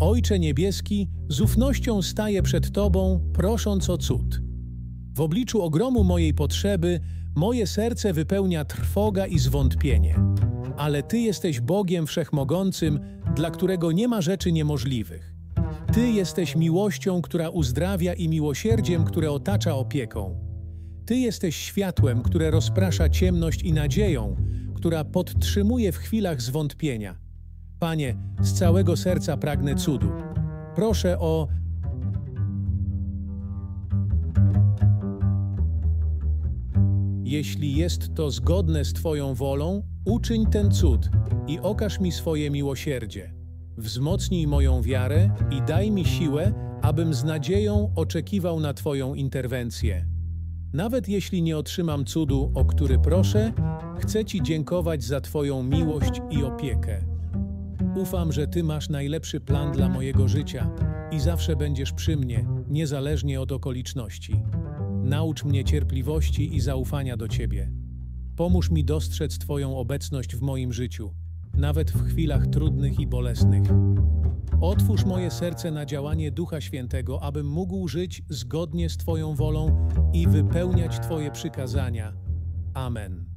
Ojcze Niebieski, z ufnością staję przed Tobą, prosząc o cud. W obliczu ogromu mojej potrzeby moje serce wypełnia trwoga i zwątpienie. Ale Ty jesteś Bogiem Wszechmogącym, dla którego nie ma rzeczy niemożliwych. Ty jesteś miłością, która uzdrawia i miłosierdziem, które otacza opieką. Ty jesteś światłem, które rozprasza ciemność i nadzieją, która podtrzymuje w chwilach zwątpienia. Panie, z całego serca pragnę cudu. Proszę o... Jeśli jest to zgodne z Twoją wolą, uczyń ten cud i okaż mi swoje miłosierdzie. Wzmocnij moją wiarę i daj mi siłę, abym z nadzieją oczekiwał na Twoją interwencję. Nawet jeśli nie otrzymam cudu, o który proszę, chcę Ci dziękować za Twoją miłość i opiekę. Ufam, że Ty masz najlepszy plan dla mojego życia i zawsze będziesz przy mnie, niezależnie od okoliczności. Naucz mnie cierpliwości i zaufania do Ciebie. Pomóż mi dostrzec Twoją obecność w moim życiu, nawet w chwilach trudnych i bolesnych. Otwórz moje serce na działanie Ducha Świętego, abym mógł żyć zgodnie z Twoją wolą i wypełniać Twoje przykazania. Amen.